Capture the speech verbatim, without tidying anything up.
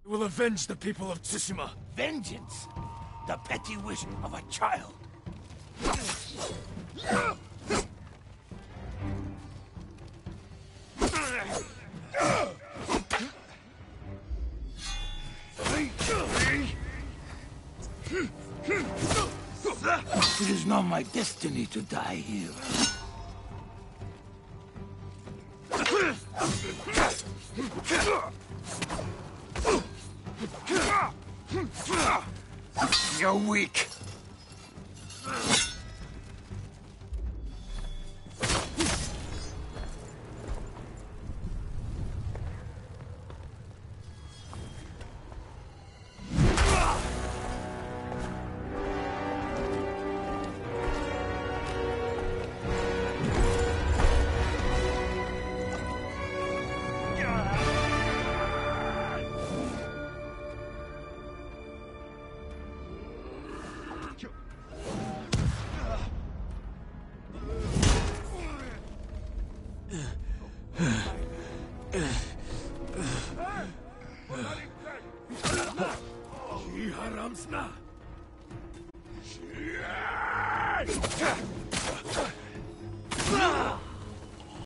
We will avenge the people of Tsushima. Vengeance? The petty wish of a child. It is not my destiny to die here. You're weak.